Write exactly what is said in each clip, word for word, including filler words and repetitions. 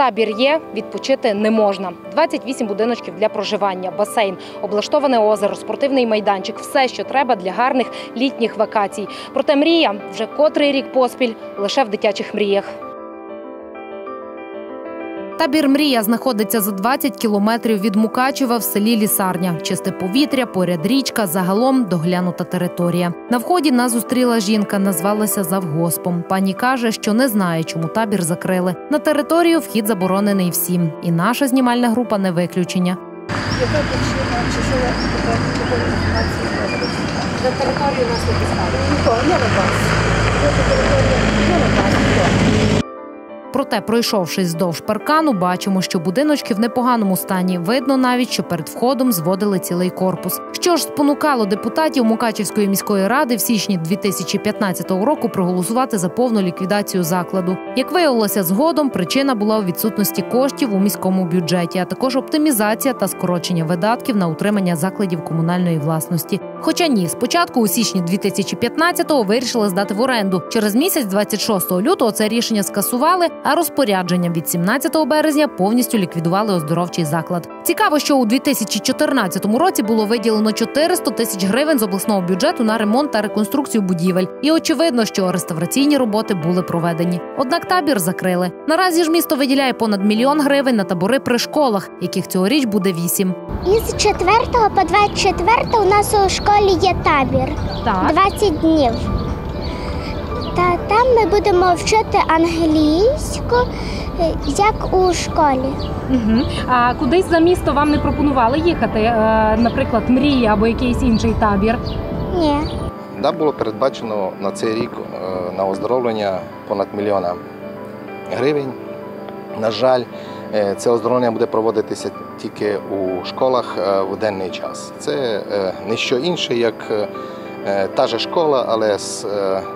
Табір є, відпочити не можна. двадцять вісім будиночків для проживання, басейн, облаштоване озеро, спортивний майданчик – все, що треба для гарних літніх вакацій. Проте мрія вже котрий рік поспіль лише в дитячих мріях. Табір «Мрія» знаходиться за двадцять кілометрів від Мукачева в селі Лісарня. Чисте повітря, поряд річка, загалом доглянута територія. На вході нас зустріла жінка, назвалася завгоспом. Пані каже, що не знає, чому табір закрили. На територію вхід заборонений всім. І наша знімальна група не виключення. Яка причина, чи що я такої інформації не веду? На територію нас не пускали. Нікого, не на вас. На територію не на вас, ніхто. Проте, пройшовшись вздовж паркану, бачимо, що будиночки в непоганому стані. Видно навіть, що перед входом зводили цілий корпус. Що ж спонукало депутатів Мукачевської міської ради в січні дві тисячі п'ятнадцятого року проголосувати за повну ліквідацію закладу? Як виявилося згодом, причина була у відсутності коштів у міському бюджеті, а також оптимізація та скорочення видатків на утримання закладів комунальної власності. Хоча ні, спочатку у січні дві тисячі п'ятнадцятого вирішили здати в оренду. Через місяць, двадцять шостого лютого, це рішення скасували, а розпорядженням від сімнадцятого березня повністю ліквідували оздоровчий заклад. Цікаво, що у дві тисячі чотирнадцятому році було виділено чотириста тисяч гривень з обласного бюджету на ремонт та реконструкцію будівель. І очевидно, що реставраційні роботи були проведені. Однак табір закрили. Наразі ж місто виділяє понад мільйон гривень на табори при школах, яких цьогоріч буде вісім. Із четвертого по двадцять четверте у нас у школі є табір. Так. двадцять днів. Та там ми будемо вчити англійську, як у школі. Угу. А кудись за місто вам не пропонували їхати? Е, наприклад, «Мрія» або якийсь інший табір? Ні. Да, було передбачено на цей рік на оздоровлення понад мільйона гривень. На жаль, це оздоровлення буде проводитися тільки у школах в денний час. Це не що інше, як та ж школа, але з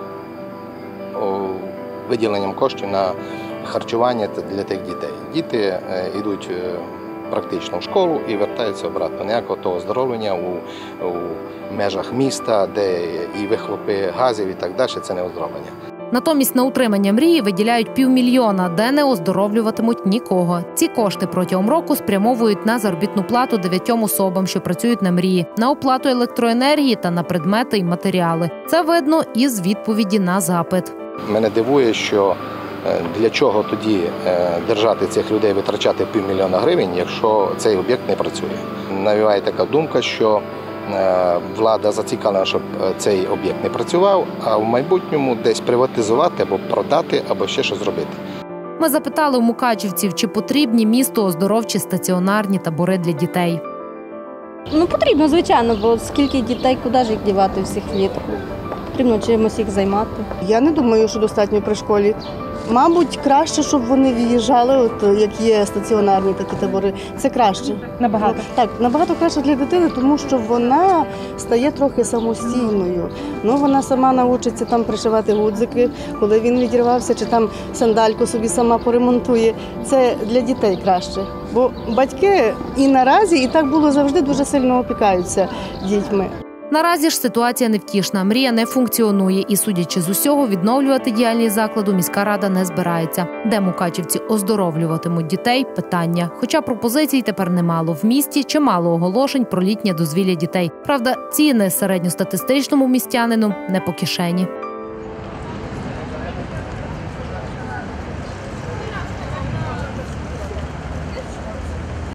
виділенням коштів на харчування для тих дітей. Діти йдуть практично в школу і вертаються обратно. Ніякого того оздоровлення у, у межах міста, де і вихлопи газів і так далі, це не оздоровлення. Натомість на утримання «Мрії» виділяють півмільйона, де не оздоровлюватимуть нікого. Ці кошти протягом року спрямовують на заробітну плату дев'ятьом особам, що працюють на «Мрії», на оплату електроенергії та на предмети і матеріали. Це видно із відповіді на запит. Мене дивує, що для чого тоді держати цих людей, витрачати півмільйона гривень, якщо цей об'єкт не працює. Навіває така думка, що влада зацікавлена, щоб цей об'єкт не працював, а в майбутньому десь приватизувати або продати, або ще щось зробити. Ми запитали у мукачівців, чи потрібні місту оздоровчі стаціонарні табори для дітей. Ну, потрібно, звичайно, бо скільки дітей, куди ж їх дівати всіх влітку? Потрібно чимось їх займати. Я не думаю, що достатньо при школі. Мабуть, краще, щоб вони виїжджали, от як є стаціонарні такі табори. Це краще. Набагато? Так, набагато краще для дитини, тому що вона стає трохи самостійною. Ну, вона сама навчиться там пришивати гудзики, коли він відірвався, чи там сандальку собі сама поремонтує. Це для дітей краще. Бо батьки і наразі, і так було завжди, дуже сильно опікаються дітьми. Наразі ж ситуація невтішна. «Мрія» не функціонує і, судячи з усього, відновлювати діяльність закладу міська рада не збирається. Де мукачівці оздоровлюватимуть дітей – питання. Хоча пропозицій тепер немало. В місті чимало оголошень про літнє дозвілля дітей. Правда, ціни середньостатистичному містянину не по кишені.